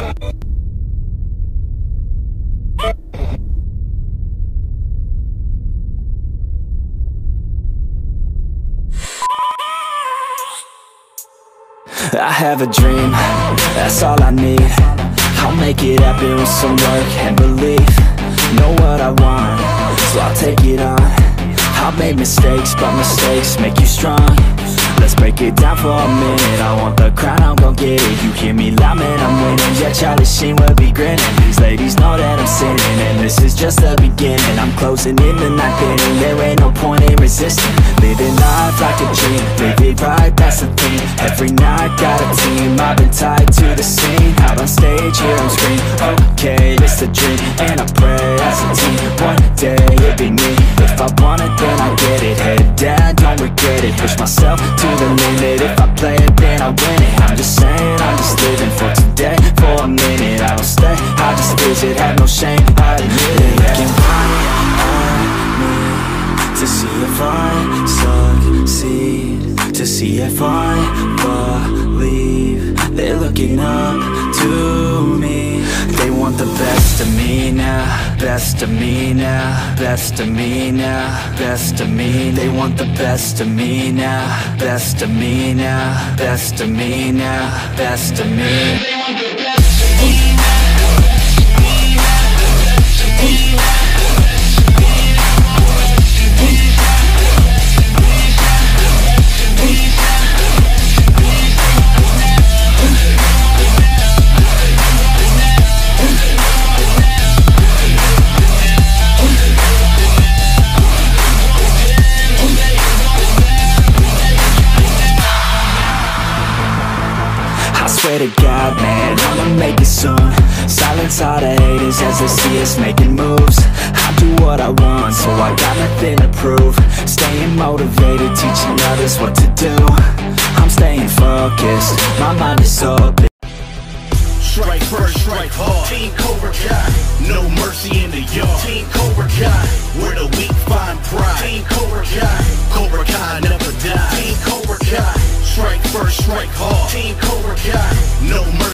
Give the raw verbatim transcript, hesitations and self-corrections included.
I have a dream, that's all I need. I'll make it happen with some work and belief. Know what I want, so I'll take it on. I've made mistakes, but mistakes make you strong. Let's break it down for a minute. I want the crown, I'm gon' get it. You hear me loud, man, I'm winning. Yeah, Charlie Sheen will be grinning. These ladies know that I'm sinning, and this is just the beginning. I'm closing in the ninth inning. There ain't no point in resisting. Living life like a dream, live it right, that's the theme. Every night got a team, I've been tied to the scene. Out on stage, here on screen. Okay, it's a dream, and I pray as a team. One day it'll be me. If I want it, then I get it. Head down, don't regret it. Push myself to the limit. If I play it, then I win it. I'm just saying, I'm just living for today. For a minute, I don't stay, I just visit. Have no shame, I admit it. Looking right at me to see if I succeed, to see if I believe. They're looking up to me. They want the best of me now, best of me now, best of me now, best of me. They want the best of me now, best of me now, best of me now, best of me. They want the best of me now. Swear to God, man, I'ma make it soon. Silence all the haters as they see us making moves. I do what I want, so I got nothing to prove. Staying motivated, teaching others what to do. I'm staying focused, my mind is open. Strike first, strike hard. Team Cobra Kai, no mercy in the yard. Team Cobra Kai,